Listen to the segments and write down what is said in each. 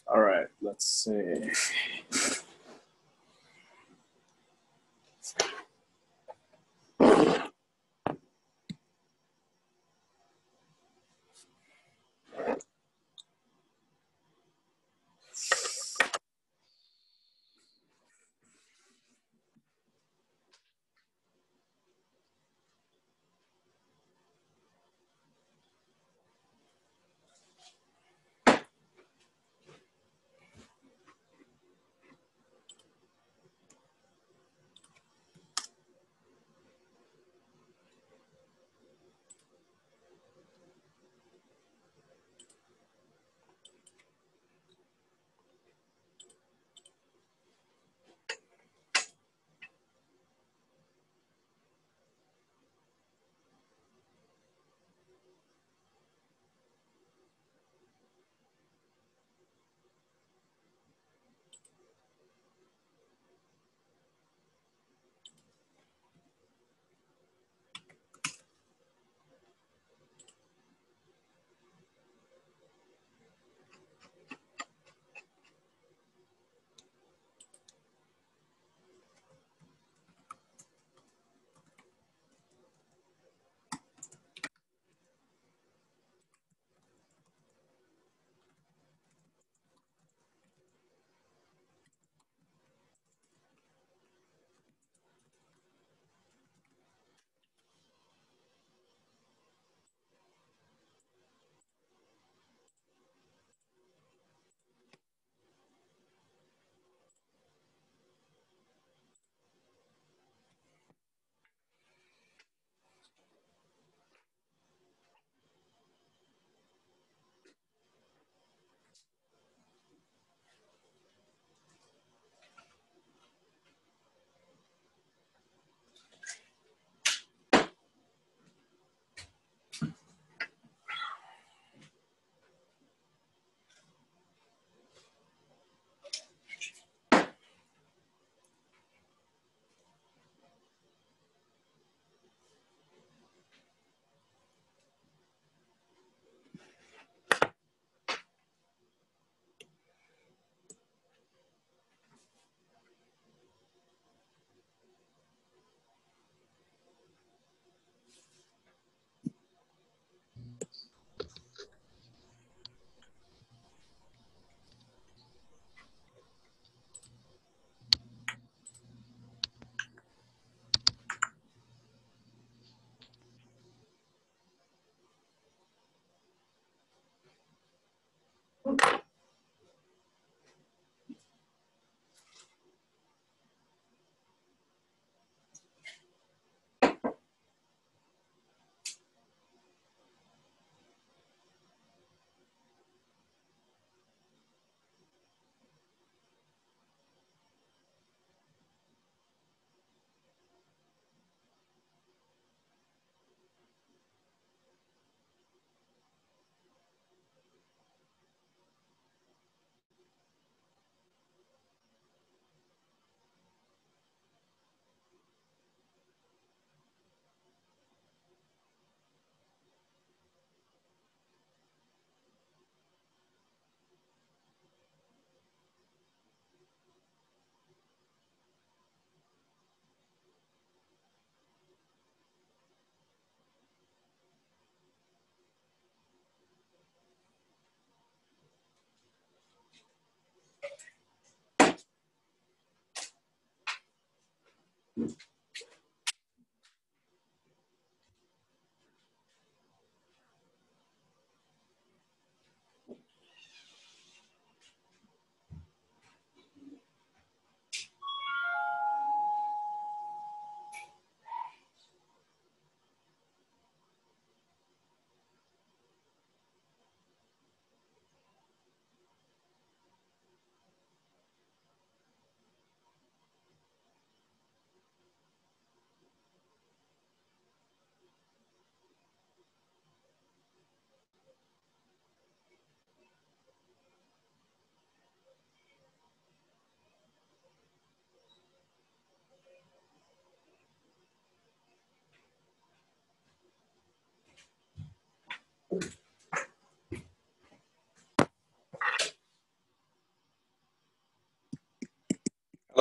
All right, let's see.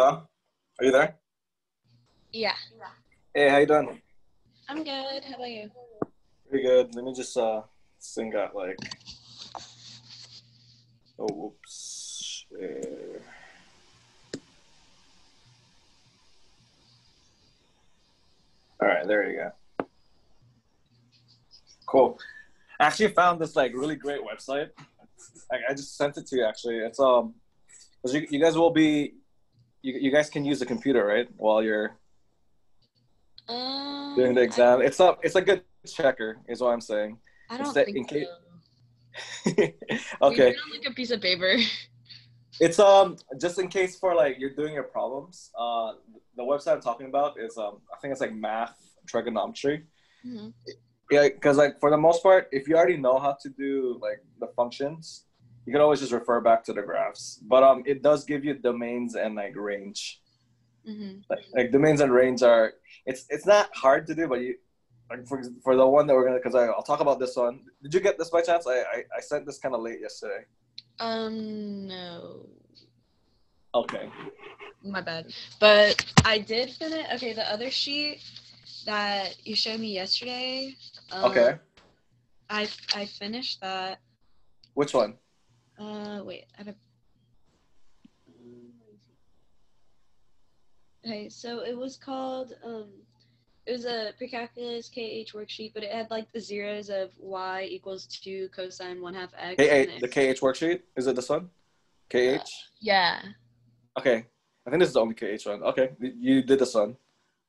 Hello? Are you there? Yeah. Hey, how you doing? I'm good. How about you? Pretty good. Let me just sing out like oh whoops. All right, there you go. Cool. I actually found this like really great website. I just sent it to you actually. It's 'cause you guys will be you guys can use the computer, right? While you're doing the I exam. It's a good checker, is what I'm saying. I It's don't that think in case so. We do okay. it on like a piece of paper. It's just in case for like you're doing your problems. The website I'm talking about is I think it's like math trigonometry. hmm Yeah, because like for the most part, if you already know how to do like the functions, you can always just refer back to the graphs. But it does give you domains and like range. hmm Like domains and range are it's not hard to do, but you like for the one that we're gonna because I'll talk about this one. Did you get this by chance? I sent this kind of late yesterday. No. Okay. My bad. But I did finish. Okay, the other sheet that you showed me yesterday, um, Okay. I finished that. Which one? Wait. I have a. Okay, so it was called it was a pre-calculus KH worksheet, but it had like the zeros of y equals 2 cosine 1/2 x, and KH, then the KH worksheet? Is it this one? KH? yeah. Okay. I think this is the only KH one. Okay. You did this one.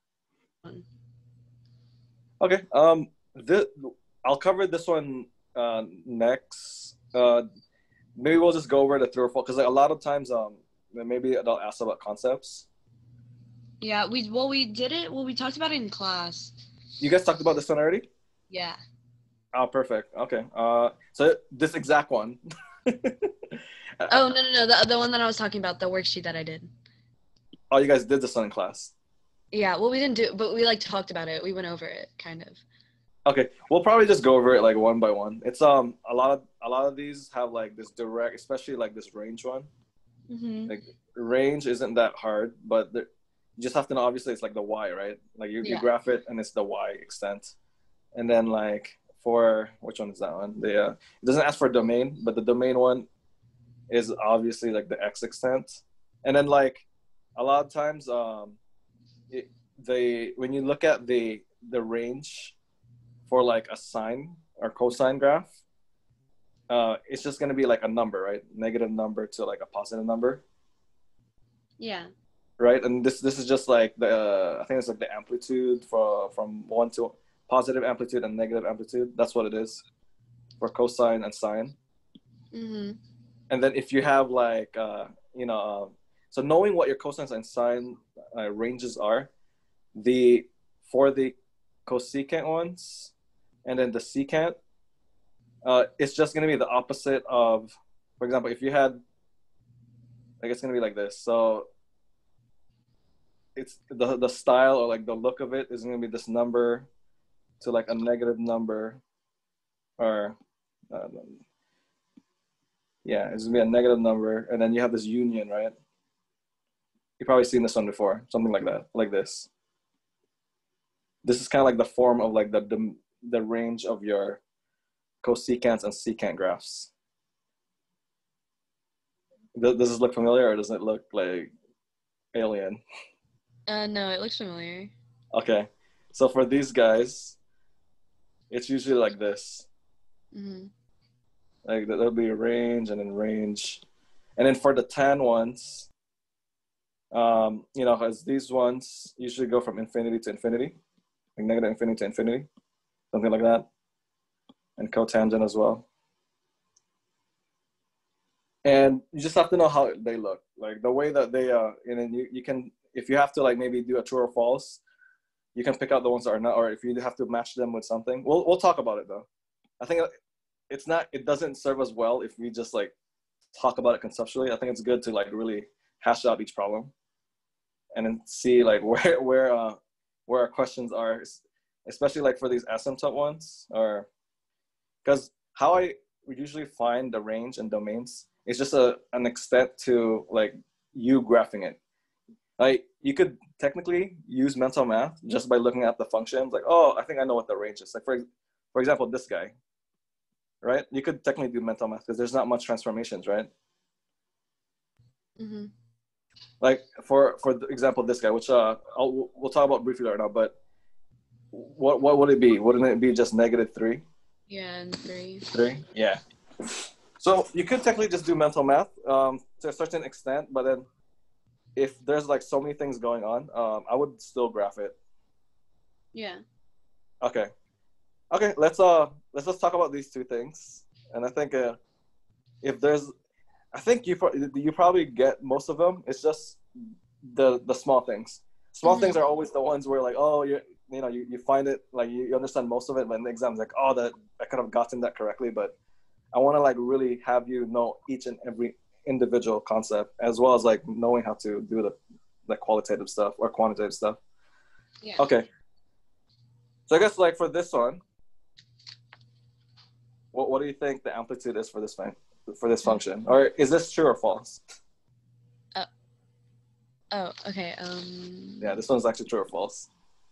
Okay. This I'll cover this one next. Maybe we'll just go over the three or four because like a lot of times maybe they'll ask about concepts. Yeah, we did it. Well, we talked about it in class. You guys talked about this one already? Yeah. Oh, perfect. Okay. So this exact one. Oh no, the one that I was talking about, the worksheet that I did. Oh, you guys did this one in class. Yeah, well we didn't do, but we like talked about it. We went over it kind of. Okay, we'll probably just go over it like one by one. It's a lot of these have like this direct, especially like this range one. Mhm. Like range isn't that hard, but you just have to know. Obviously, it's like the y, right? Like you Yeah. graph it and it's the y extent, and then like for which one is that one? It doesn't ask for domain, but the domain one is obviously like the x extent, and then like a lot of times it, they when you look at the range for like a sine or cosine graph, it's just gonna be like a number, right? Negative number to like a positive number, Yeah. right? And this is just like the I think it's like the amplitude from one to positive amplitude and negative amplitude. That's what it is for cosine and sine. Mhm. And then if you have like so knowing what your cosine and sine ranges are, the for the cosecant ones and then the secant, it's just going to be the opposite of, for example, if you had, like, it's going to be like this. So it's the style or like the look of it is going to be this number to like a negative number, or uh, yeah, it's going to be a negative number, and then you have this union, right? You've probably seen this one before, something like that, like this. This is kind of like the form of like the range of your cosecants and secant graphs. Does this look familiar, or does it look like alien? No, it looks familiar. Okay, so for these guys, it's usually like this. Mhm. Like there'll be a range and then range, and then for the tan ones, as these ones usually go from infinity to infinity, like negative infinity to infinity, something like that, and cotangent as well. And you just have to know how they look, like the way that they and then you can, if you have to like maybe do a true or false, you can pick out the ones that are not, or if you have to match them with something. We'll talk about it though. I think it doesn't serve us well if we just like talk about it conceptually. I think it's good to like really hash out each problem and then see like where our questions are, especially like for these asymptote ones, or because how I would usually find the range and domains is just an extent to like you graphing it. Like you could technically use mental math just by looking at the functions. Like, oh, I think I know what the range is. Like for example, this guy, right? You could technically do mental math because there's not much transformations, right? Mm-hmm. Like for example, this guy, which we'll talk about briefly right now. But what would it be? Wouldn't it be just -3? Yeah, and 3. 3? Yeah. So you could technically just do mental math to a certain extent, but then if there's like so many things going on, I would still graph it. Yeah. Okay. Okay. Let's just talk about these two things. And I think if there's, I think you probably get most of them. It's just the small things. Small things are always the ones where like, oh, you find it like you understand most of it, but in the exam's like, oh, that I could have gotten that correctly, but I want to like really have you know each and every individual concept, as well as like knowing how to do the qualitative stuff or quantitative stuff. Yeah. Okay. So I guess like for this one, what do you think the amplitude is for this function? Or is this true or false? Oh, okay. Yeah, this one's actually true or false.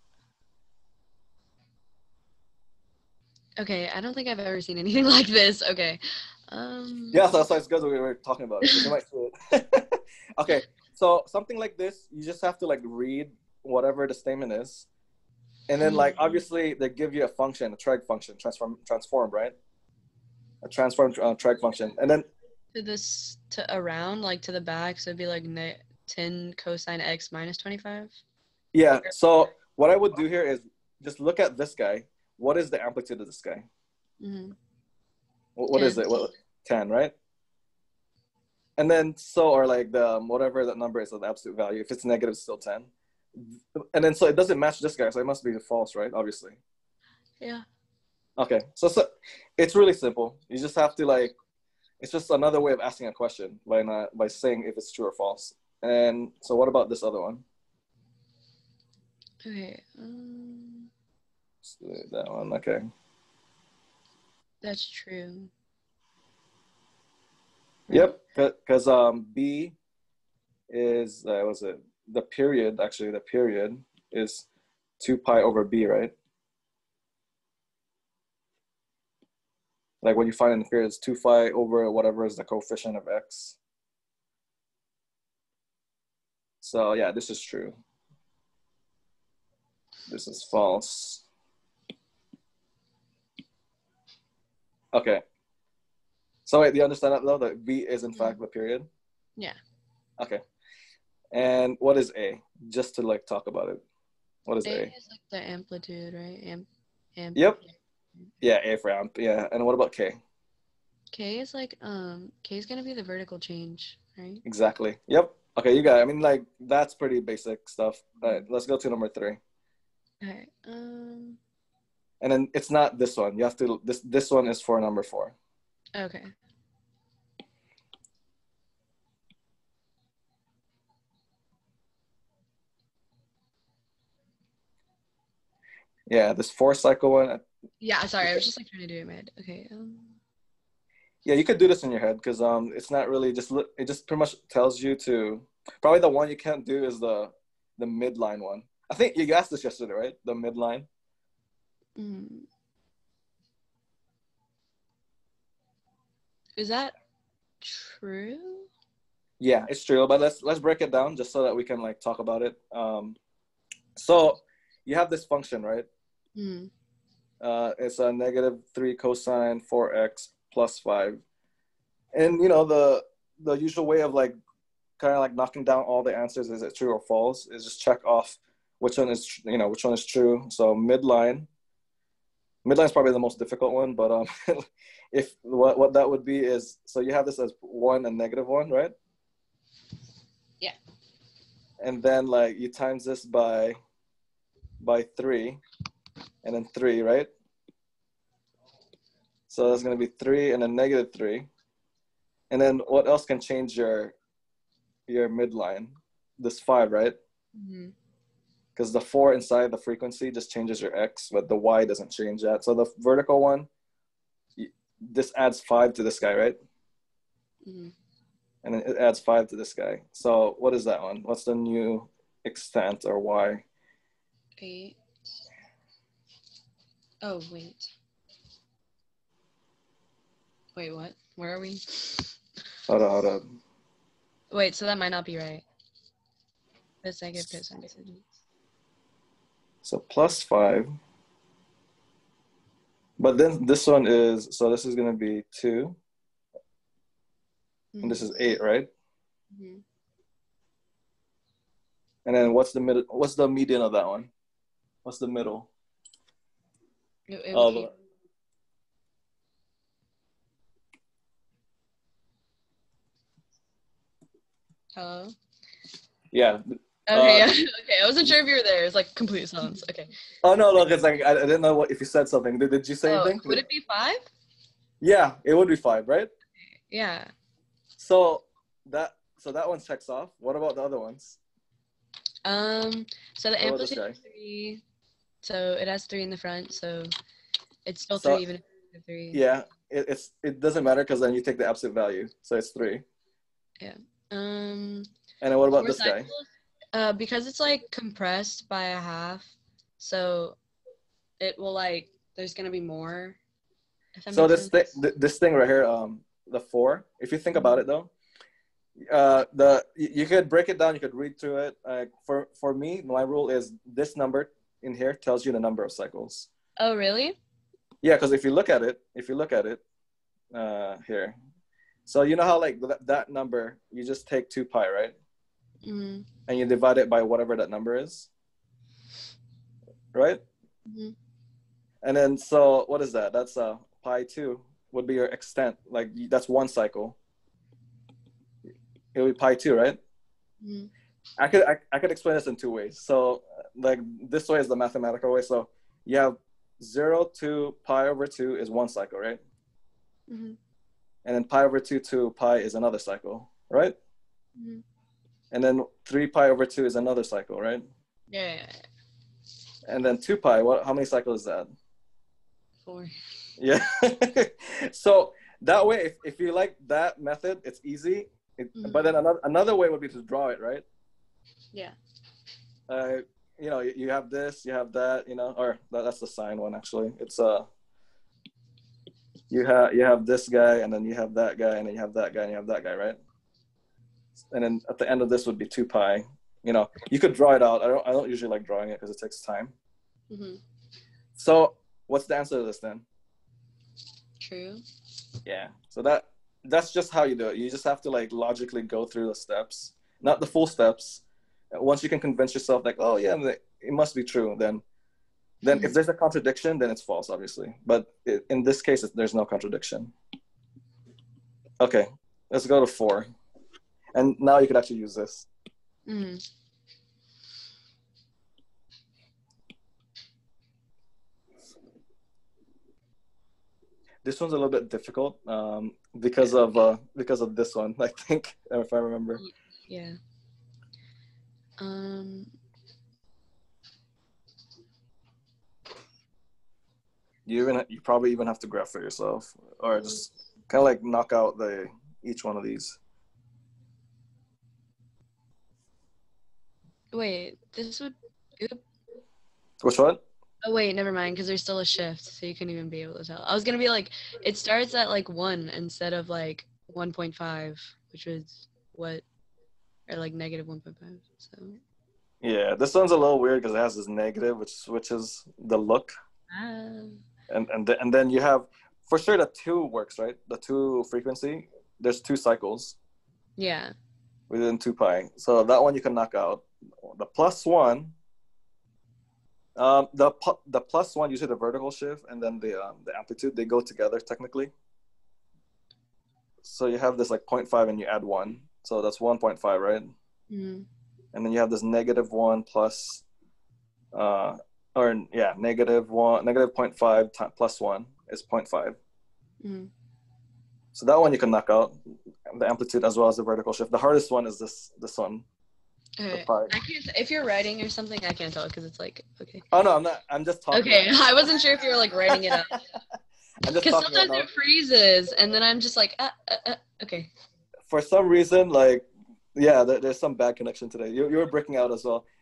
Okay, I don't think I've ever seen anything like this. Okay. Yeah, so that's why it's good we were talking about it. You might see it. Okay, so something like this, you just have to like read whatever the statement is, and then like obviously they give you a function, a trig function, transform, right? A transform trig function, and then to around, like to the back, so it'd be like 10 cosine x minus 25. Yeah. So what I would do here is just look at this guy. What is the amplitude of this guy? Mm-hmm. What is it? 10, right? And then or like the whatever that number is, the absolute value. If it's negative, it's still 10. And then so it doesn't match this guy, so it must be false, right? Obviously. Yeah. Okay. So it's really simple. You just have to like, it's just another way of asking a question by saying if it's true or false. And so what about this other one? Okay. That one. Okay. That's true. Yep. Because B is was it the period? Actually, the period is 2 pi over B, right? Like what you find in the period is 2 pi over whatever is the coefficient of x. So yeah, this is true. This is false. Okay. So wait, do you understand that though? That B is in fact the period? Yeah. Okay. And what is A? Just to like talk about it. What is A? A is like the amplitude, right? Yep. Yeah, A for amp. Yeah. And what about K? K is like K is gonna be the vertical change, right? Exactly. Yep. Okay, you got it. I mean, like that's pretty basic stuff. All right, let's go to number 3. Okay. And then it's not this one. You have to this one is for number 4. Okay. Yeah, this 4 cycle one. Yeah, sorry, I was just like trying to do it in my head. Okay. Yeah, you could do this in your head because it's not really just it just pretty much tells you to probably the one you can't do is the midline one. I think you asked this yesterday, right? The midline. Is that true? Yeah, it's true. But let's break it down just so that we can like talk about it. So you have this function, right? It's a -3 cosine 4x plus 5, and you know the usual way of like kind of like knocking down all the answers, is it true or false, is just check off which one is true. So midline is probably the most difficult one, but if what that would be is, so you have this as 1 and -1, right? Yeah. And then like you times this by 3 and then 3, right? So that's going to be 3 and then -3. And then what else can change your midline? This 5, right? Because the 4 inside the frequency just changes your x, but the y doesn't change that. So the vertical one, this adds 5 to this guy, right? And then it adds 5 to this guy. So what is that one? What's the new extent or y. 8. Oh, wait. Wait, what? Where are we? Hold on. Wait, so that might not be right. This negative cosine. So plus 5. But then this one is, so this is going to be 2. And this is 8, right? Mm-hmm. And then what's the median of that one? What's the middle? Hello? Yeah. Okay, yeah. Okay, I wasn't sure if you were there. It's like complete silence. Okay. Oh, no, look, it's like, I didn't know if you said something. Did you say anything? Would it be 5? Yeah, it would be 5, right? Yeah. So that one checks off. What about the other ones? So the amplitude is 3. So it has 3 in the front, so it's still 3 even if it's 3. Yeah, it doesn't matter because then you take the absolute value. So it's 3. Yeah. And then what about this cycles, guy? Because it's like compressed by a half, so it will like there's gonna be more. So this thing right here, the 4. If you think about it though, you could break it down. You could read through it. For me, my rule is this number in here tells you the number of cycles. Oh really? Yeah, because if you look at it, here. So you know how like that number, you just take 2 pi, right? Mm-hmm. And you divide it by whatever that number is, right? Mm-hmm. And then, so what is that? That's pi 2 would be your extent. Like that's 1 cycle. It would be pi 2, right? Mm-hmm. I could explain this in 2 ways. So like this way is the mathematical way. So you have 0 to pi over 2 is 1 cycle, right? Mm-hmm. And then pi over 2 to pi is another cycle, right? Mm-hmm. And then 3 pi over 2 is another cycle, right? Yeah. And then 2 pi, how many cycles is that? 4. Yeah. So that way, if you like that method, it's easy. But then another way would be to draw it, right? Yeah. You know, you have this, you have that, you know, or that's the sine one actually. It's you have this guy, and then you have that guy, and then you have that guy, and you have that guy, right? And then at the end of this would be 2 pi. You know, you could draw it out. I don't usually like drawing it because it takes time. Mm-hmm. So what's the answer to this then? True. Yeah. So that's just how you do it. You just have to like logically go through the steps, not the full steps. Once you can convince yourself like, oh yeah, it must be true, then if there's a contradiction, then it's false, obviously. But in this case, there's no contradiction. Okay, let's go to 4. And now you could actually use this. Mm-hmm. This one's a little bit difficult because of this one, I think, if I remember. Yeah. You probably even have to graph it yourself, or just kind of like knock out each one of these. Wait, this would. Which one? Oh wait, never mind, because there's still a shift, so you couldn't even be able to tell. I was gonna be like, it starts at like 1 instead of like 1.5, which was what, or like negative 1.5. So. Yeah, this one's a little weird because it has this negative, which switches the look. And then you have, for sure, the 2 works, right? The 2 frequency. There's 2 cycles. Yeah. Within 2 pi, so that one you can knock out. The plus 1. The plus 1, usually the vertical shift and then the amplitude, they go together technically. So you have this like 0.5 and you add 1, so that's 1.5, right? Mm-hmm. And then you have this negative 1 plus, negative 0.5 plus 1 is 0.5. Mm-hmm. So that one you can knock out, the amplitude as well as the vertical shift. The hardest one is this one. Okay. I can't. If you're writing or something, I can't tell because it's like okay. Oh no, I'm not. I'm just talking. Okay, I wasn't sure if you were like writing it up. Because sometimes it freezes, and then I'm just like, okay. For some reason, like, yeah, there's some bad connection today. You were breaking out as well.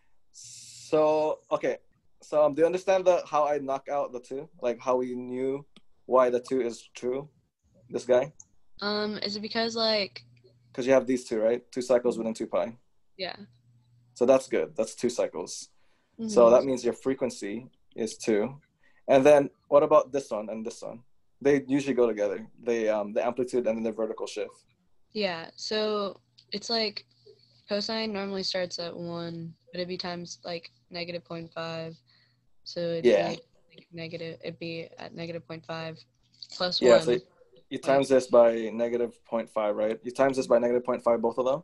So okay, so do you understand how I knock out the two? Like how we knew why the two is true? This guy, Is it because like because you have these two, right? Two cycles within 2 pi. yeah. So that's good. That's 2 cycles. So Mm-hmm. that means your frequency is 2. And then what about this one and this one? They usually go together. They the amplitude and then the vertical shift. Yeah. So it's like cosine normally starts at 1, but it'd be times like negative 0.5. So it'd Yeah. be like negative. It'd be at negative 0.5 plus Yeah. 1. So you times this by negative 0.5, right? You times this by negative 0.5, both of them.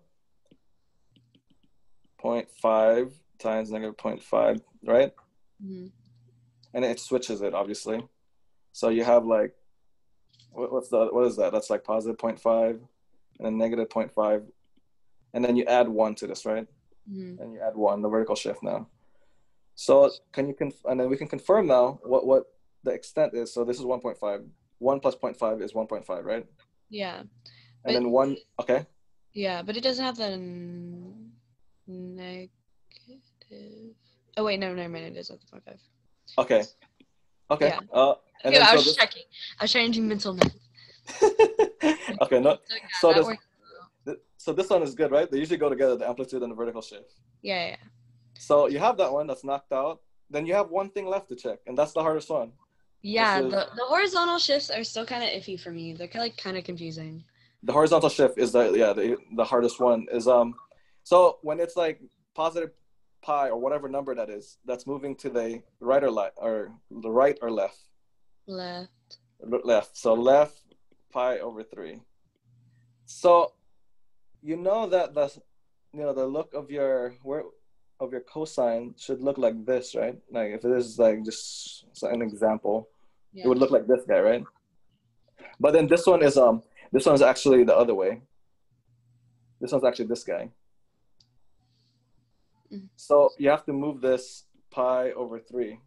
0.5 times negative 0.5, right? Mm-hmm. And it switches it, obviously. So you have like, what is that? That's like positive 0.5 and then negative 0.5. And then you add 1 to this, right? Mm-hmm. And you add 1, the vertical shift now. So can you and then we can confirm now what the extent is. So this is 1.5. 1 plus 0.5 is 1.5, right? Yeah. And then 1, okay. Yeah, but it doesn't have the negative. Oh wait, no, never mind. It is at the 0.5. Okay. Okay. Yeah. And Okay, then I so was this. checking. I was trying to do mental math. Okay. No. So yeah, So that this. works. So this one is good, right? They usually go together, the amplitude and the vertical shift. Yeah. So you have that one that's knocked out. Then you have one thing left to check, and that's the hardest one. Yeah, the horizontal shifts are still kind of iffy for me. They're kind of confusing. The horizontal shift is the hardest one is so when it's like positive pi or whatever number that is, that's moving to the right or left, or the right or left. Left. So left pi over 3. So you know that the look of your cosine should look like this, right? Like if it is like just an example, Yeah. it would look like this guy, right? But then this one's actually the other way. This one's actually this guy. Mm-hmm. So you have to move this pi over 3.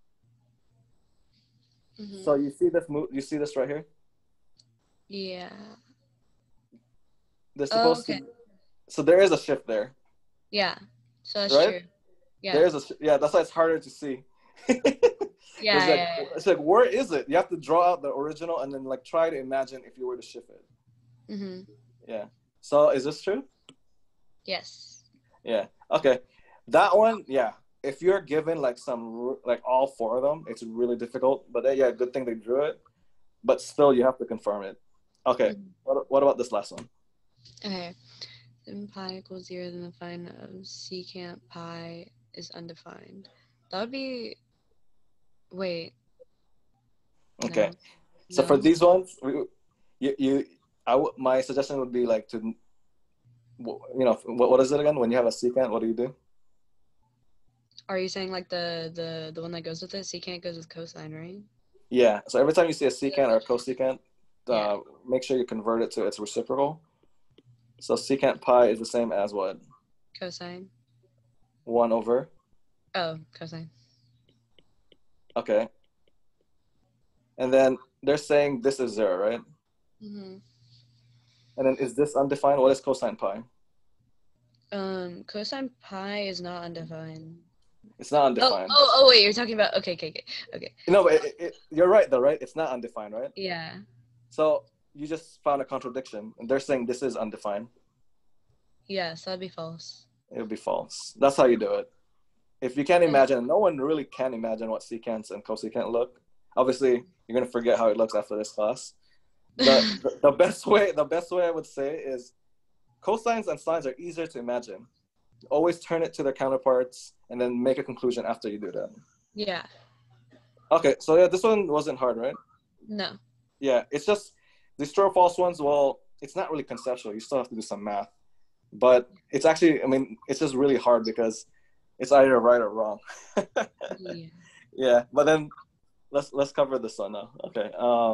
Mm-hmm. So you see this move? You see this right here? Yeah. They're supposed okay. to. So there is a shift there. Yeah. So that's right? true. Yeah. There is that's why it's harder to see. Yeah. It's like where is it? You have to draw out the original and then like try to imagine if you were to shift it. Mm-hmm. Yeah. So is this true? Yes. Yeah. Okay. That one, yeah. If you're given like all 4 of them, it's really difficult. But yeah, good thing they drew it. But still, you have to confirm it. Okay. Mm-hmm. What about this last one? Okay. Then pi equals 0, then the find of secant pi is undefined. That would be. Wait. Okay. No. So for these ones, my suggestion would be like to, what is it again? When you have a secant, what do you do? Are you saying like the one that goes with it? Secant goes with cosine, right? Yeah. So every time you see a secant or a cosecant, Yeah. make sure you convert it to its reciprocal. So secant pi is the same as what? Cosine. 1 over? Oh, cosine. Okay. And then they're saying this is 0, right? Mm-hmm. And then is this undefined? What is cosine pi? Cosine pi is not undefined. It's not undefined. Oh, wait, you're talking about, okay. No, but you're right though, right? It's not undefined, right? Yeah. So you just found a contradiction, and they're saying this is undefined. Yes, that'd be false. It would be false. That's how you do it. If you can't imagine, no one really can imagine what secants and cosecant look. Obviously, you're gonna forget how it looks after this class. The best way I would say is cosines and sines are easier to imagine. Always turn it to their counterparts and then make a conclusion after you do that. Yeah. Okay, so yeah, this one wasn't hard, right? No. Yeah, it's just these true or false ones. Well, it's not really conceptual. You still have to do some math, but it's actually, it's just really hard because it's either right or wrong. Yeah. Yeah, but then let's cover this one now. Okay.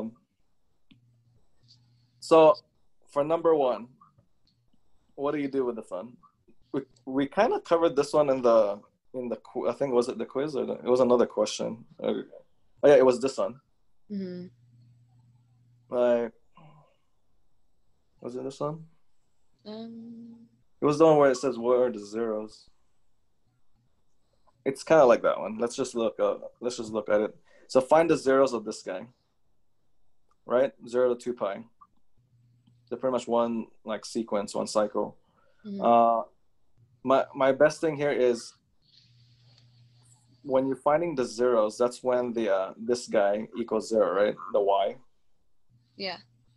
So for number 1, what do you do with this one? We kind of covered this one in the I think, was it the quiz or it was another question? Oh yeah, it was this one. Mm-hmm. Like, was it this one? It was the one where it says where are the zeros? It's kind of like that one. Let's just look. Let's just look at it. So find the zeros of this guy, right? 0 to 2 pi. They're pretty much one like sequence, one cycle. Mhm. My best thing here is when you're finding the zeros. That's when the this guy equals 0, right? The y. Yeah.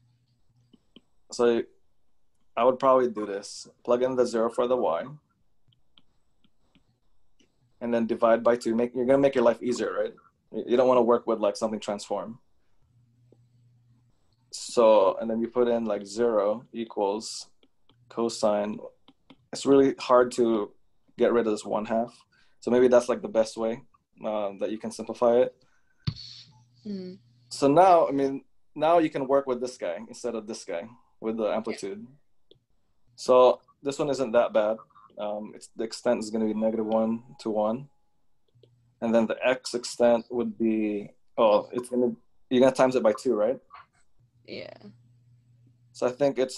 So I would probably do this. Plug in the 0 for the y, and then divide by 2. You're gonna make your life easier, right? You don't want to work with like something transform. So, and then you put in like 0 equals cosine. It's really hard to get rid of this 1/2. So maybe that's like the best way that you can simplify it. Mhm. So now, I mean, now you can work with this guy instead of this guy with the amplitude. So this one isn't that bad. It's the extent is going to be -1 to 1, and then the x extent would be you're gonna times it by 2, right? Yeah. So I think it's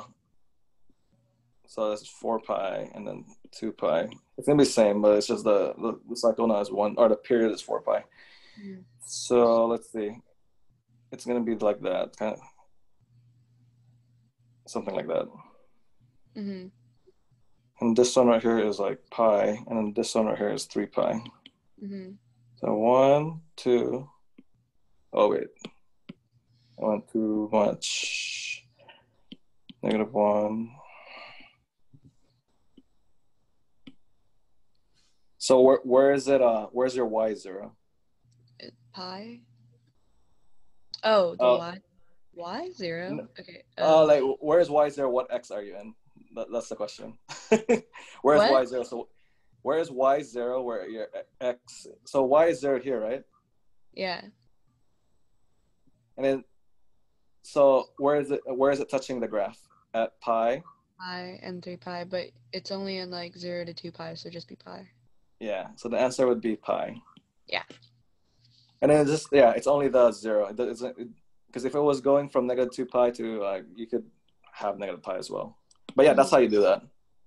so that's 4 pi and then 2 pi. It's gonna be the same, but it's just the cycle now is 1, or the period is 4 pi. Mhm. So let's see. It's gonna be like that, kind of something like that. Mhm. And this one right here is like pi, and then this one right here is 3 pi. Mhm. So 1, 2. Oh wait, I went too much. -1. So where is it? Where's your y 0? Pi. Oh, the Uh, y. Y 0. n- Okay. like where's y 0? What x are you in? That's the question. Where's What? y 0? So where is y 0? Where your x? So y is 0 here, right? Yeah. And then so where is it? Where is it touching the graph? At pi? Pi and 3 pi, but it's only in like 0 to 2 pi, so just be pi. Yeah. So the answer would be pi. Yeah. And then it's only the 0. Because if it was going from -2 pi to you could have negative pi as well. But yeah, that's Mhm. how you do that.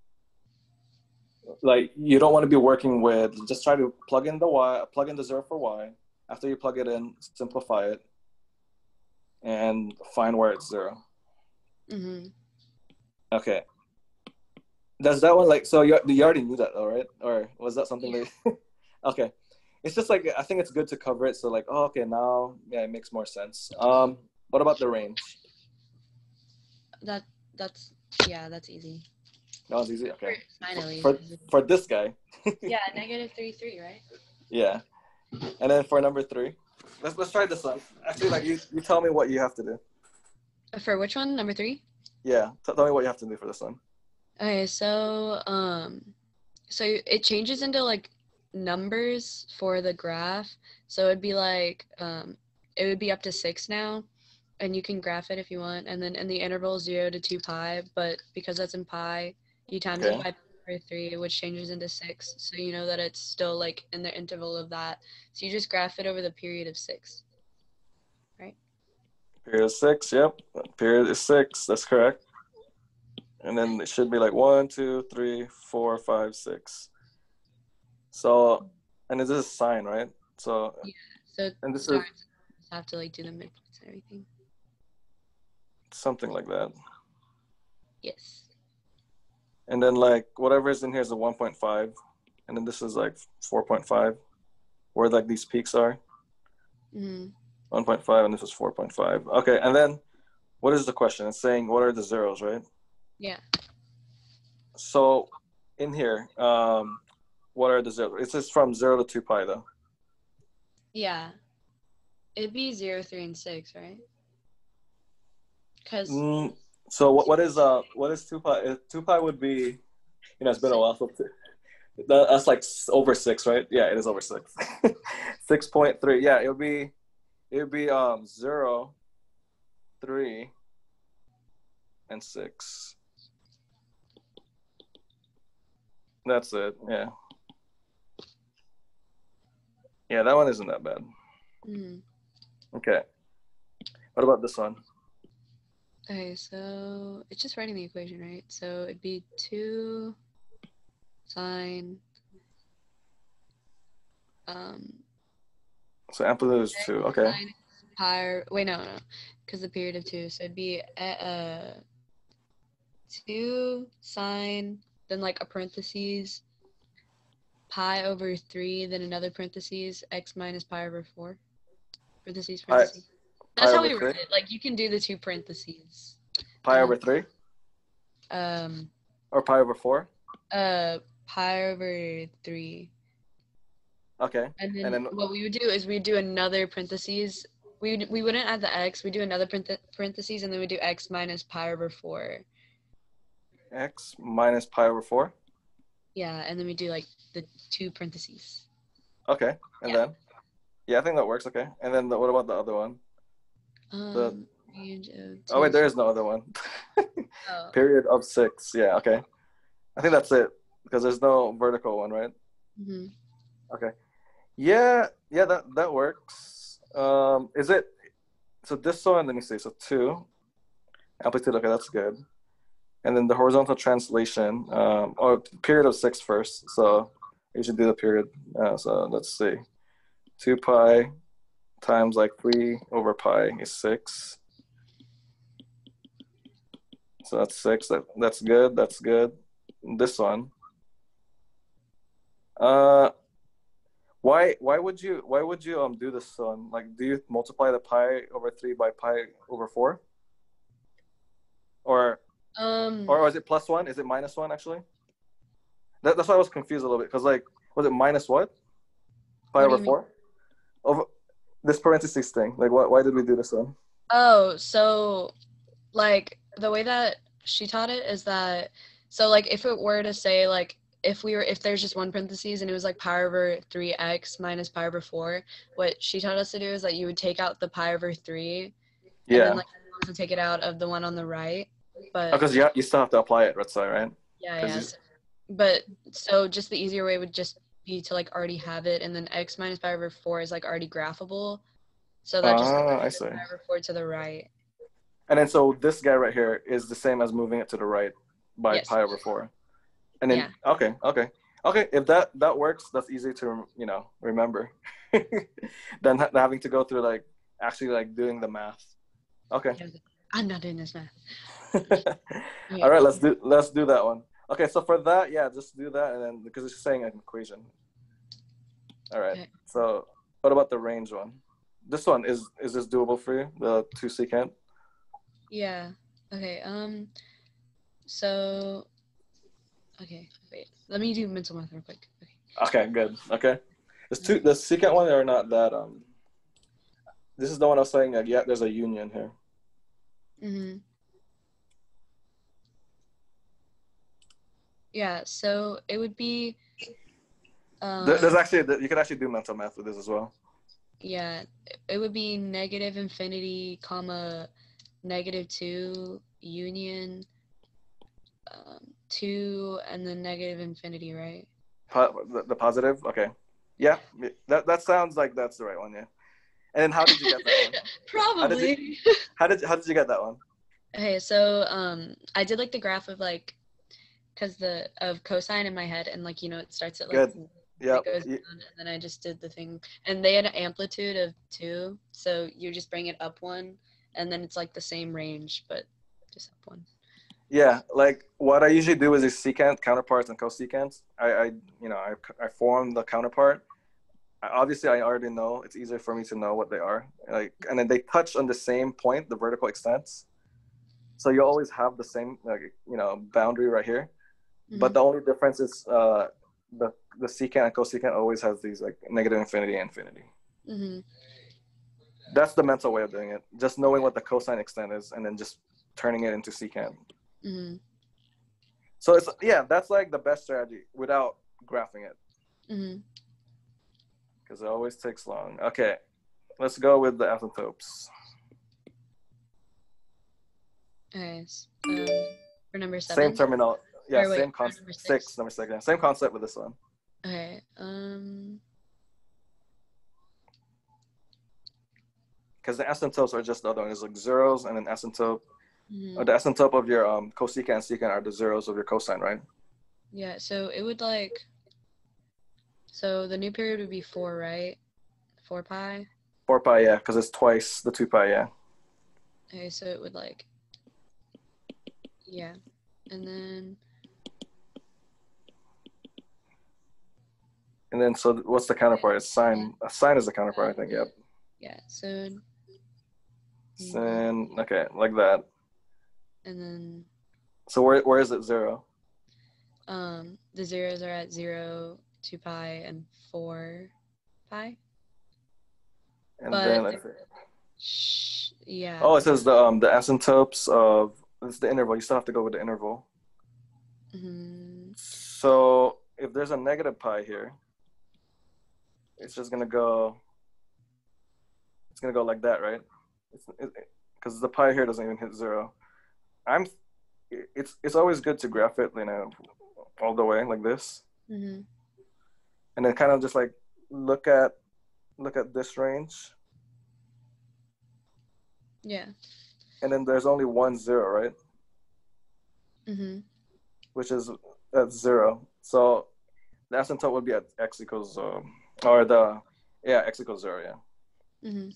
Like you don't want to be working with, just try to plug in the 0 for y. After you plug it in, simplify it and find where it's 0. Mhm. Okay. Does that one like, so you already knew that though, right? Or was that something Yeah. that okay. It's just like I think it's good to cover it, so like, oh, okay, now yeah, it makes more sense. What about the range? That that's yeah, that's easy. That was easy. For Okay. sine For at least. for, for this guy. Yeah, -3, right? Yeah. And then for number 3, let's try this one. Actually, like you tell me what you have to do. For which one? Number 3? Yeah, tell me what you have to do for this one. Okay, so it changes into like numbers for the graph. So it'd be like it would be up to 6 now, and you can graph it if you want. And then in the interval 0 to 2 pi, but because that's in pi, you times it Okay. by 3, which changes into 6. So you know that it's still like in the interval of that. So you just graph it over the period of 6, right? Period is 6. Yep. Period is 6. That's correct. And then it should be like 1, 2, 3, 4, 5, 6. So, and this is sine, right? So, Yeah. So it and this is starts have to like do the midpoints and everything. something like that. Yes. And then like whatever is in here is a 1.5, and then this is like 4.5, where like these peaks are. Mm-hmm. 1.5, and this is 4.5. Okay, and then what is the question? It's saying what are the zeros, right? Yeah. So in here, what are the zeros? It says from 0 to 2 pi though. Yeah. It'd be 0, 3, and 6, right? Because So what is 2 pi? 2 pi would be, it's been a while. So that's like over 6, right? Yeah, it is over 6. 6.3. Yeah, it would be 0, 3, and 6. That's it. Yeah. Yeah, that one isn't that bad. Okay. What about this one? Okay, so it's just writing the equation, right? So it'd be 2 sine So amplitude is 2. Okay. Minus pi. Wait, no, because the period of 2. So it'd be 2 sine, then like a parentheses, pi over 3, then another parentheses, x minus pi over 4. Parentheses, Pi, parentheses. That's pi how over we 3. wrote it. Like you can do the 2 parentheses. Pi over 3. Or pi over 4. Pi over 3. Okay. And then what we would do is we'd do another parentheses. We wouldn't add the x. We do another parentheses, and then we do x minus pi over 4. X minus pi over 4. Yeah, and then we do like the 2 parentheses. Okay, and then I think that works. Okay, and then what about the other one? Range of 2. Oh wait, there is no other one. Oh. Period of 6. Yeah. Okay. I think that's it because there's no vertical one, right? Mm-hmm. Okay. Yeah. That works. Is it? So this one, let me see. So 2 amplitude. Okay, that's good. And then the horizontal translation, or period of 6 first. So you should do the period. So let's see. 2 pi times like 3 over pi is 6. So that's 6. That's good. That's good. This one. Why would you do this one? Like, do you multiply the pi over 3 by pi over 4? Or is it plus 1? Is it minus 1 actually? That's why I was confused a little bit because like, was it minus what? Pi over 4? Over this parentheses thing. Like, why did we do this one? Oh, so like the way that she taught it is that, so like if it were to say like if there's just one parentheses and it was like pi over 3x minus pi over 4, what she taught us to do is that you would take out the pi over 3 and then like also take it out of the one on the right. But because you still have to apply it, right? Yeah. But so just the easier way would just be to like already have it, and then x minus pi over 4 is like already graphable. So that just I see. pi over 4 to the right. And then so this guy right here is the same as moving it to the right by pi over 4. And then okay. If that works, that's easy to remember. Than having to go through like actually like doing the math. Okay. I'm not doing this math. All right, let's do that one. Okay, so for that, just do that, and then because it's saying an equation. All right. Okay. So what about the range one? This one is this doable for you? The 2 secant? Yeah. Okay. So. Okay. Wait. Let me do mental math real quick. Okay. Good. Okay. The secant one are not that. This is the one I was saying. There's a union here. Mm-hmm. Yeah, so it would be. There's actually, you could actually do mental math with this as well. Yeah, it would be negative infinity, comma, -2, union, 2, and then negative infinity, right? The positive? Okay. Yeah, that sounds like that's the right one, yeah. And then how did you get that one? Probably. How did you get that one? Okay, so I did like the graph of like, of cosine in my head, and like it starts at like it goes down, and then I just did the thing, and they had an amplitude of 2, so you just bring it up 1, and then it's like the same range but just up 1. Yeah, like what I usually do is secant, counterparts, and cosecants. I form the counterpart. Obviously, I already know. It's easier for me to know what they are. Like, and then they touch on the same point, the vertical extents. So you always have the same, boundary right here. Mm-hmm. But the only difference is the secant and cosecant always has these like negative infinity and infinity. Mm-hmm. That's the mental way of doing it. Just knowing what the cosine extent is, and then just turning it into secant. Mm-hmm. So that's like the best strategy without graphing it. Mm-hmm. Because it always takes long. Okay, let's go with the asymptotes. Okay, for number 7. Same terminal. Yeah, same concept. Number 6. Yeah. Same concept with this one. Okay. Because the asymptotes are just the other one. It's like zeros, and then asymptote. Or the asymptote of your cosecant and secant are the zeros of your cosine, right? Yeah. So it would like. So the new period would be 4, right? 4 pi. 4 pi, yeah, because it's twice the 2 pi, yeah. Okay, so it would like, yeah, and then so what's the counterpart? It's sine. A sine is the counterpart, I think. Yep. yeah, so Sin. Okay, like that. and then So where is it 0? the zeros are at 0, 2 pi, and 4 pi. And But then yeah. oh, it says the asymptotes of it's the interval. You still have to go with the interval. Mm-hmm. So if there's a negative pi here, it's just gonna go. It's gonna go like that, right? Because the pi here doesn't even hit 0. It's always good to graph it, all the way like this, Mm-hmm. and then kind of just like look at this range. Yeah. And then there's only 1 0, right? Mm-hmm. Which is at 0. So the asymptote would be at x equals x equals 0, yeah. Mm-hmm.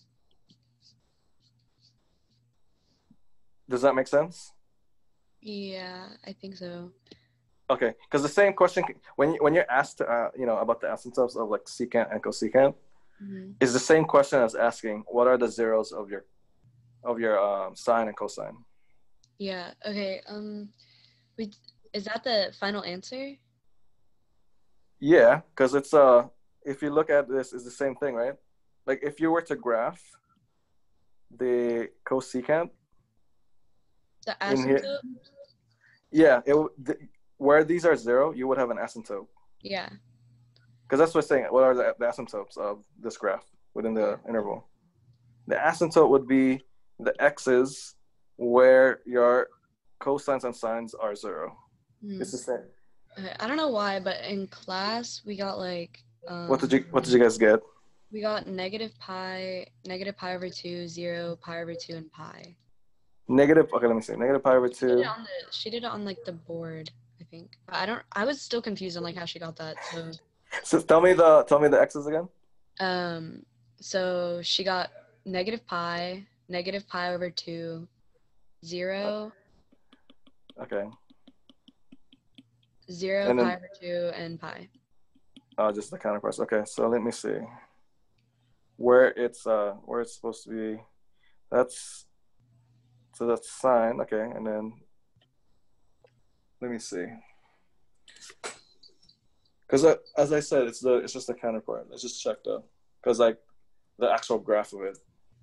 Does that make sense? Yeah, I think so. Okay, because the same question when you're asked about the asymptotes of like secant and cosecant, Mm-hmm. is the same question as asking what are the zeros of your sine and cosine. Yeah. Okay. Is that the final answer? Yeah, because it's if you look at this, it's the same thing, right? Like if you were to graph the cosecant The in here, asymptote? yeah, where these are 0, you would have an asymptote. Yeah. Because that's what's saying. What are the asymptotes of this graph within the interval? The asymptote would be the x's where your cosines and sines are 0. Mm-hmm. It's the same. Okay, I don't know why, but in class we got like What did you guys get? we got negative pi over 2, 0, pi over 2, and pi. Negative. Okay, let me see. Negative pi over 2. She did it on like the board, I think. I was still confused on like how she got that. So tell me the x's again. So she got negative pi over 2, 0. Okay. 0, and then, pi over 2, and pi. Oh, just the counterparts. Okay, so let me see where it's supposed to be. That's sine. Okay, and then let me see. Because as I said, it's just the counterpart. Let's just check though, because like the actual graph of it.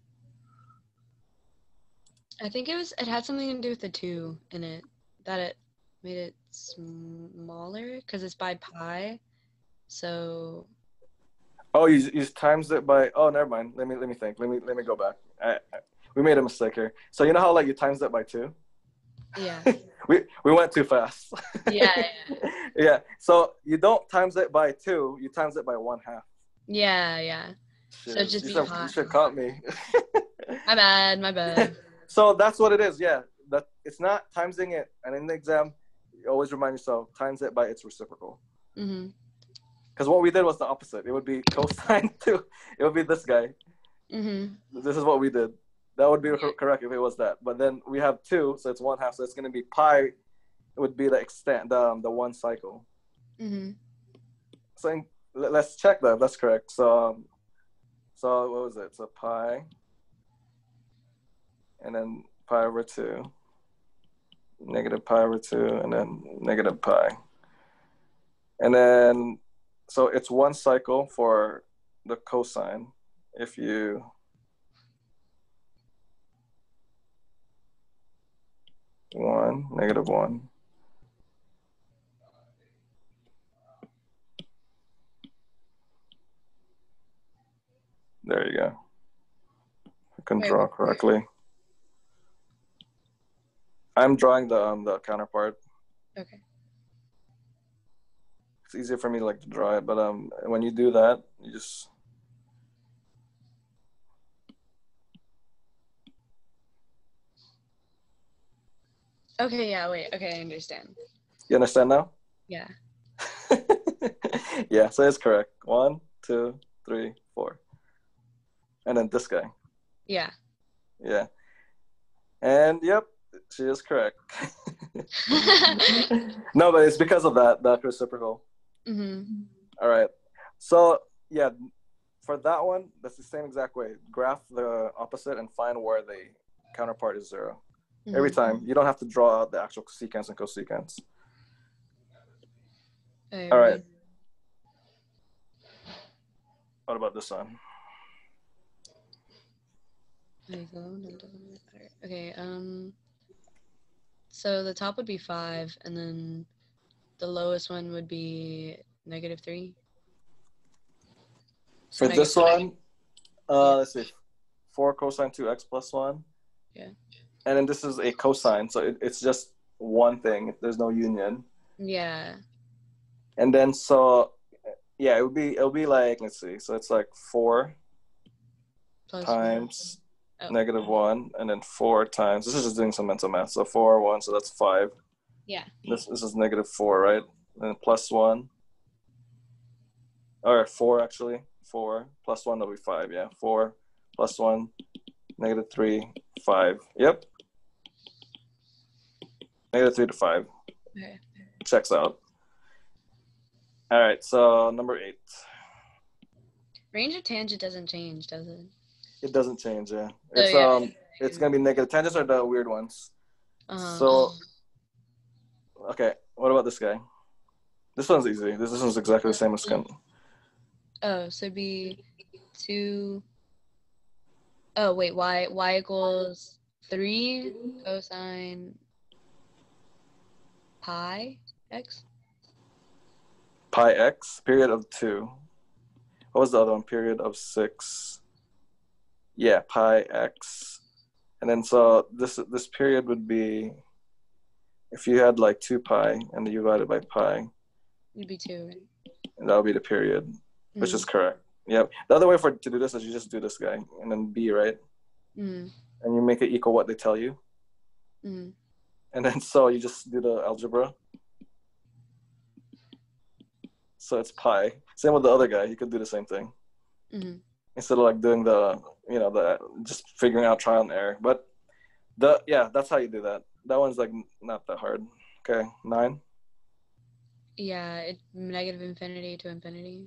I think it had something to do with the 2 in it, that it made it smaller because it's by pi. So. Oh, you times it by. Oh, never mind. Let me think. Let me go back. We made a mistake here. So you know how like you times that by 2? Yeah. we went too fast. Yeah. Yeah. So you don't times it by 2. You times it by 1/2. Yeah. Shit. So just you should caught me. My bad. So that's what it is. Yeah. That it's not timesing it, and in the exam, you always remind yourself times it by its reciprocal. Mm-hmm. Because what we did was the opposite. It would be cosine 2. It would be this guy. Mm-hmm. This is what we did. That would be correct if it was that. But then we have 2, so it's 1/2. So it's going to be pi. It would be the extent, the one cycle. Mm-hmm. So let's check that. That's correct. So what was it? So pi, and then pi over 2, negative pi over 2, and then negative pi. And then, so it's one cycle for the cosine if you -1. There you go. I can draw correctly. I'm drawing the counterpart. Okay. It's easier for me to like to draw it, but when you do that, you just. Okay, yeah, wait. Okay, I understand. You understand now? Yeah. Yeah, so it's correct. 1, 2, 3, 4. And then this guy. Yeah. Yeah. And yep, she is correct. No, but it's because of that reciprocal. Mm-hmm. All right. So yeah, for that one, that's the same exact way. Graph the opposite and find where the counterpart is 0. Every time. You don't have to draw out the actual secant and cosecant. All right. What about this one? Okay, so the top would be 5, and then the lowest one would be -3. So For this one, let's see, 4 cosine 2x plus 1. Yeah. And then this is a cosine, so it's just one thing. There's no union. Yeah. And then so, yeah, it'll be like, let's see, so it's like 4 Plus times -1, and then 4 times. This is just doing some mental math. So 4, 1, so that's 5. Yeah. This is -4, right? And then plus 1. Or 4 actually. 4 plus 1 will be 5. Yeah. 4 plus 1, -3, 5. Yep. -3 to 5. Okay. Checks out. All right. So number 8. Range of tangent doesn't change, does it? It doesn't change. Yeah. So, It's yeah. It's gonna be negative. Tangents are the weird ones. Uh-huh. So. Okay. What about this guy? This one's easy. This one's exactly the same as Kent. Oh, so it'd be 2. Oh wait, y equals 3 cosine pi x. Pi x, period of 2. What was the other one? Period of 6. Yeah, pi x. And then so this period would be, if you had like 2 pi and you divided by pi, It'd be 2, right? and that would be the period, which is correct. Yep. The other way to do this is you just do this guy and then b, right? And you make it equal what they tell you. And then so you just do the algebra. So it's pi. Same with the other guy. You could do the same thing. Instead of like doing the just figuring out trial and error. But that's how you do that. That one's like not that hard. Okay, 9. Yeah, it's -infinity to infinity.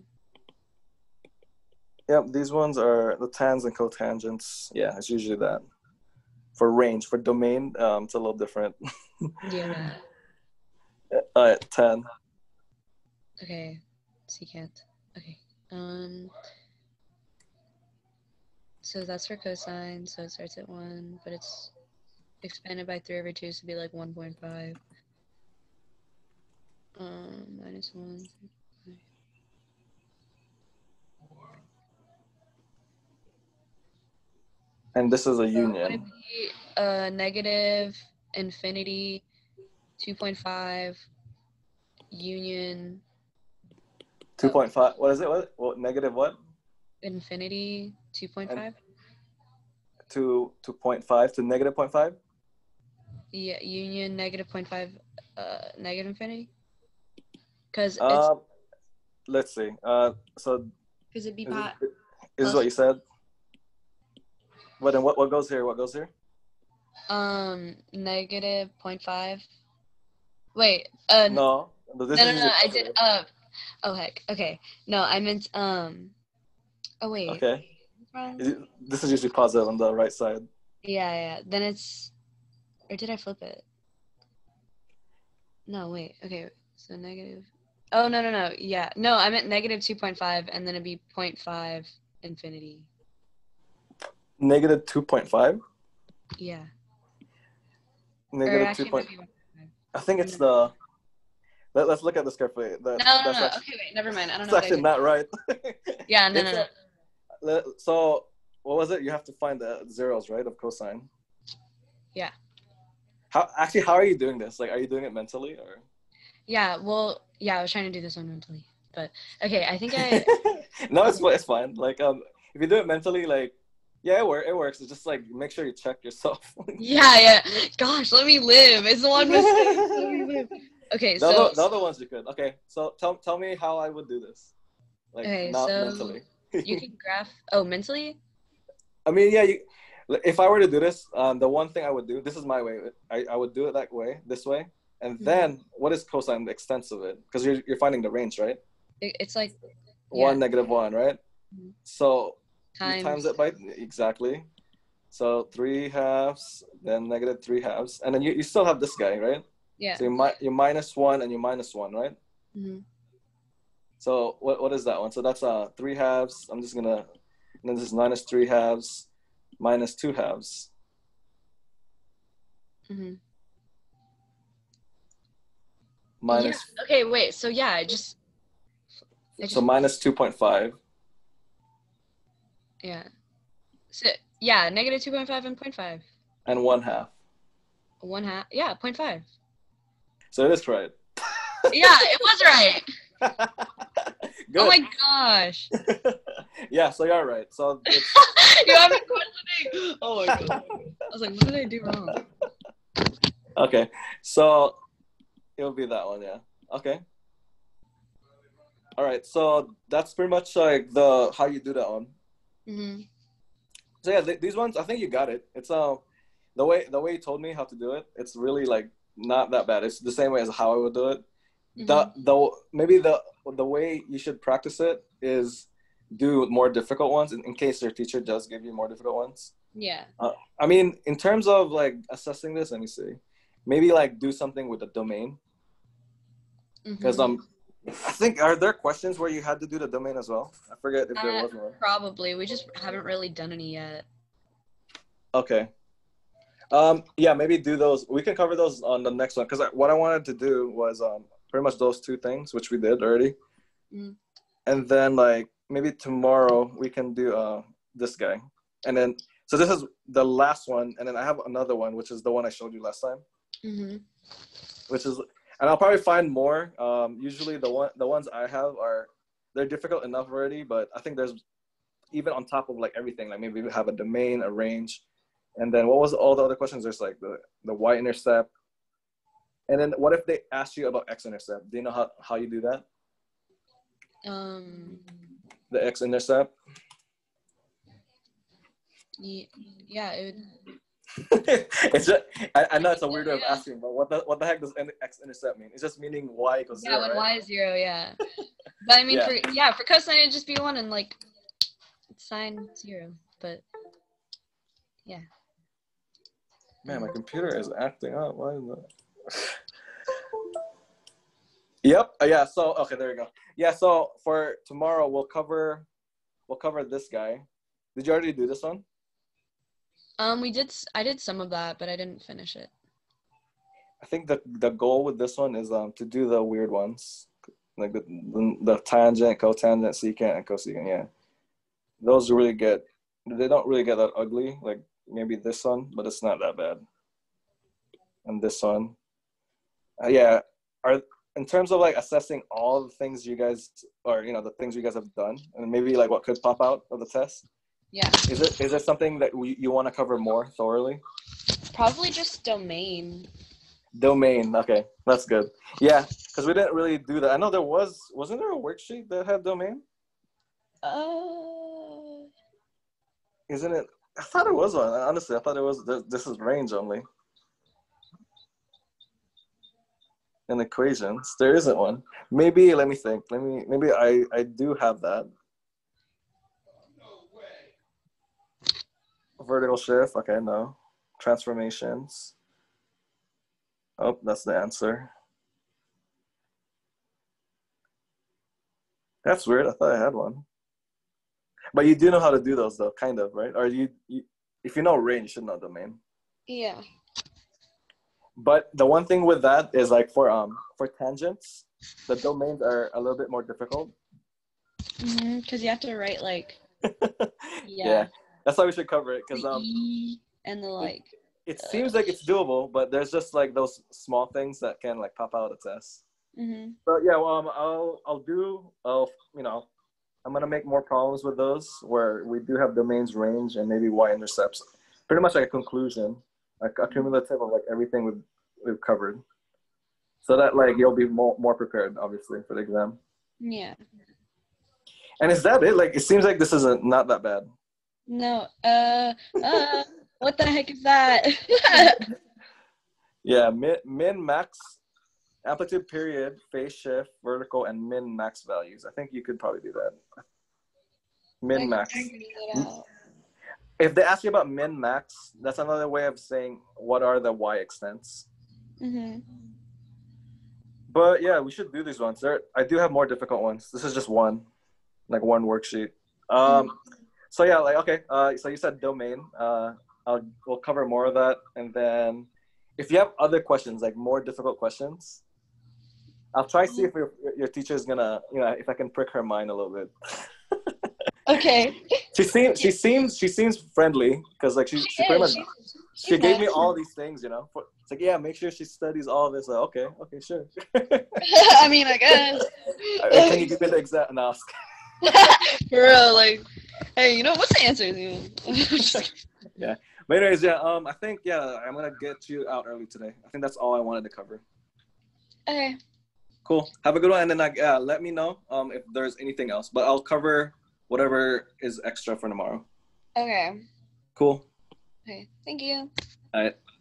Yep, these ones are the tans and cotangents. Yeah, it's usually that. For range, for domain, it's a little different. Yeah. All right, 10. Okay, secant. Okay. So that's for cosine. So it starts at 1, but it's expanded by 3/2, so it'd be like 1.5. -1. And this is a Would union. it be -infinity 2.5 union 2.5. What is it? What negative what? infinity 2.5? To 0.5 to negative 0.5? Yeah, union -0.5 negative infinity? Because let's see. So it'd be is this what you said? But then what goes here? What goes here? -0.5. Wait. No. No. I did. Oh heck. Okay. No, I meant. Oh wait. Okay. This is usually positive on the right side. Yeah. Then it's. Or did I flip it? No. Wait. Okay. So negative. Oh no. Yeah. No, I meant -2.5, and then it'd be 0.5 infinity. Negative 2.5? Yeah. Negative 2. I think it's the. Let's look at this carefully. No. Okay, wait. Never mind. I don't know. It's actually not right. Yeah. No. So what was it? You have to find the zeros, right, of cosine. Yeah. How are you doing this? Like, are you doing it mentally or? Yeah. Well, yeah. I was trying to do this one mentally, but okay. I think I. No, it's fine. Like, if you do it mentally, like, yeah, it works. It's just like make sure you check yourself. Yeah. Gosh, let me live. It's the one mistake. Let me live. Okay, The so other ones you could. Okay, so tell me how I would do this, like okay, not so mentally. you can graph. Oh, mentally? I mean, yeah. If I were to do this, the one thing I would do. This is my way. I would do it that way, this way, and then what is cosine? The extents of it, because you're finding the range, right? It's like One, -1, right? Mhm. So you times Times. it by exactly. So 3/2, then -3/2, and then you still have this guy, right? Yeah. So you -1 and you -1, right? hmm So what is that one? So that's 3/2. I'm just gonna, and then this is -3/2, -2/2. hmm Yeah. Minus, Okay. Wait. So yeah, I so just -2.5 yeah. So yeah, -2.5 and 0.5. and 1/2. 1/2. Yeah, 0.5. So it is right. Yeah, it was right. Oh Good. my gosh. Yeah, so you're right. So it's You have me questioning. Oh my god. I was like, what did I do wrong? okay. So it'll be that one, yeah. Okay. All right. So that's pretty much like the how you do that one. hmm So yeah, these ones I think you got it. It's the way you told me how to do it. It's really like not that bad. It's the same way as how I would do it. The maybe the way you should practice it is do more difficult ones in case your teacher does give you more difficult ones. Yeah. I mean, in terms of like assessing this, let me see. Maybe like do something with the domain because I think are there questions where you had to do the domain as well? I forget if there was one. Probably. We just haven't really done any yet. Okay. Yeah, maybe do those. We can cover those on the next one because what I wanted to do was pretty much those two things, which we did already, and then like maybe tomorrow we can do this guy, and then so this is the last one, and then I have another one, which is the one I showed you last time, which is, and I'll probably find more. Usually the ones I have they're difficult enough already, but I think there's even on top of like everything, like maybe we have a domain, a range. And then what was all the other questions? There's like the y-intercept. And then what if they ask you about x-intercept? Do you know how you do that? The x-intercept? Yeah, it would. It's just, I know it's a weird way of asking, but what the heck does x-intercept mean? It's just meaning y equals 0, when right? y is 0, yeah. But I mean, for cosine, it'd just be 1 and like sine 0. But yeah. Man, my computer is acting up. Why is that? Yep. Yeah. So okay, there you go. Yeah. So for tomorrow, we'll cover this guy. Did you already do this one? I did some of that, but I didn't finish it. I think the goal with this one is to do the weird ones, like the tangent, cotangent, secant, and cosecant. Yeah, those really they don't really get that ugly. Like maybe this one, but it's not that bad. And this one, yeah. In terms of like assessing all the things you guys, or the things you guys have done, and maybe like what could pop out of the test. Yeah. Is there something that you want to cover more thoroughly? Probably just domain. Domain. Okay, that's good. Yeah, because we didn't really do that. I know wasn't there a worksheet that had domain? Isn't it? I thought it was one. Honestly, I thought it was. This is range only. In equations, there isn't one. Maybe let me think. Maybe I do have that. Vertical shift. Okay, no. Transformations. Oh, that's the answer. That's weird. I thought I had one. But you do know how to do those, though, kind of, right? Or you if you know range, you should know domain. Yeah. But the one thing with that is like for tangents, the domains are a little bit more difficult. Because you have to write like. Yeah. That's why we should cover it because and the like. It seems like it's doable, but there's just like those small things that can like pop out of the test. But yeah, well, I'm gonna make more problems with those where we do have domains, range, and maybe y-intercepts. Pretty much like a conclusion, like a cumulative of like everything we've covered. so that like you'll be more prepared, obviously, for the exam. Yeah. And is that it? Like, it seems like this isn't not that bad. No. What the heck is that? Yeah, min max amplitude period, phase shift, vertical, and min max values. I think you could probably do that. Min max. If they ask you about min max, that's another way of saying what are the y extents. Mm-hmm. But yeah, we should do these ones. I do have more difficult ones. This is just one worksheet. So yeah, like okay. So you said domain. We'll cover more of that, and then if you have other questions, like more difficult questions, I'll try to see if your teacher is gonna, if I can prick her mind a little bit. Okay. She seems friendly because like she pretty much she gave me all these things, It's like, yeah, make sure she studies all this. Like, okay, sure. I mean, I guess. Can you give me the exam? No. For real, like, hey, what's the answer? Yeah. But anyways, yeah. I think I'm gonna get you out early today. I think that's all I wanted to cover. Okay. Cool. Have a good one, and then let me know if there's anything else. But I'll cover whatever is extra for tomorrow. Okay. Cool. Okay. Thank you. All right.